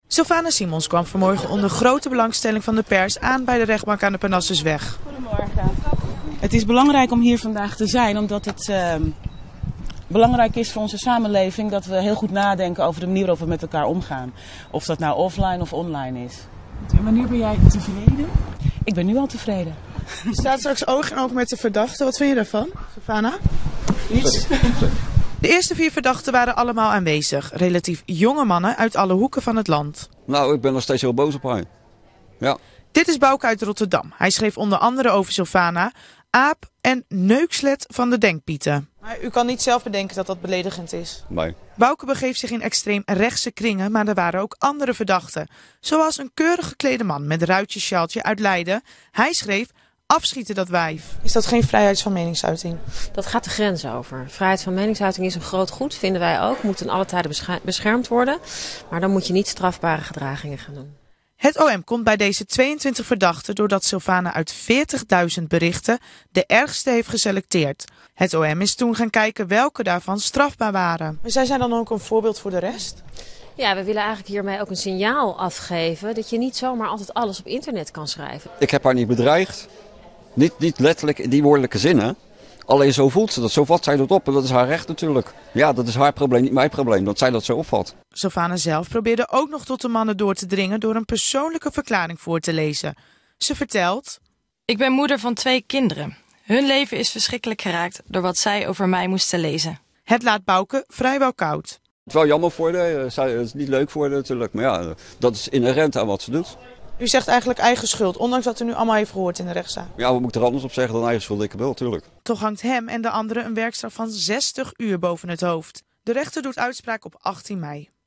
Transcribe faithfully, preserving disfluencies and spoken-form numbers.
Sylvana Simons kwam vanmorgen onder grote belangstelling van de pers aan bij de rechtbank aan de Parnassusweg. Goedemorgen. Het is belangrijk om hier vandaag te zijn, omdat het uh, belangrijk is voor onze samenleving dat we heel goed nadenken over de manier waarop we met elkaar omgaan. Of dat nou offline of online is. En wanneer ben jij tevreden? Ik ben nu al tevreden. Je staat straks oog in oog met de verdachte. Wat vind je daarvan, Sylvana? Niets. De eerste vier verdachten waren allemaal aanwezig. Relatief jonge mannen uit alle hoeken van het land. Nou, ik ben nog steeds heel boos op haar. Ja. Dit is Bouke uit Rotterdam. Hij schreef onder andere over Sylvana, aap en neukslet van de denkpieten. Maar u kan niet zelf bedenken dat dat beledigend is? Nee. Bouke begeeft zich in extreem rechtse kringen, maar er waren ook andere verdachten. Zoals een keurig geklede man met ruitjesjaaltje uit Leiden. Hij schreef: afschieten dat wijf. Is dat geen vrijheid van meningsuiting? Dat gaat de grens over. Vrijheid van meningsuiting is een groot goed, vinden wij ook. Moet ten alle tijde beschermd worden. Maar dan moet je niet strafbare gedragingen gaan doen. Het O M komt bij deze tweeëntwintig verdachten doordat Sylvana uit veertigduizend berichten de ergste heeft geselecteerd. Het O M is toen gaan kijken welke daarvan strafbaar waren. Maar zij zijn dan ook een voorbeeld voor de rest? Ja, we willen eigenlijk hiermee ook een signaal afgeven dat je niet zomaar altijd alles op internet kan schrijven. Ik heb haar niet bedreigd. Niet, niet letterlijk in die woordelijke zin, hè. Alleen zo voelt ze dat, zo vat zij dat op en dat is haar recht natuurlijk. Ja, dat is haar probleem, niet mijn probleem, dat zij dat zo opvat. Sylvana zelf probeerde ook nog tot de mannen door te dringen door een persoonlijke verklaring voor te lezen. Ze vertelt: ik ben moeder van twee kinderen. Hun leven is verschrikkelijk geraakt door wat zij over mij moesten lezen. Het laat Bouke vrijwel koud. Het is wel jammer voor haar, het is niet leuk voor haar natuurlijk, maar ja, dat is inherent aan wat ze doet. U zegt eigenlijk eigen schuld, ondanks dat u nu allemaal heeft gehoord in de rechtszaak. Ja, wat moet ik er anders op zeggen dan eigen schuld? Ik wel, natuurlijk. Toch hangt hem en de anderen een werkstraf van zestig uur boven het hoofd. De rechter doet uitspraak op achttien mei.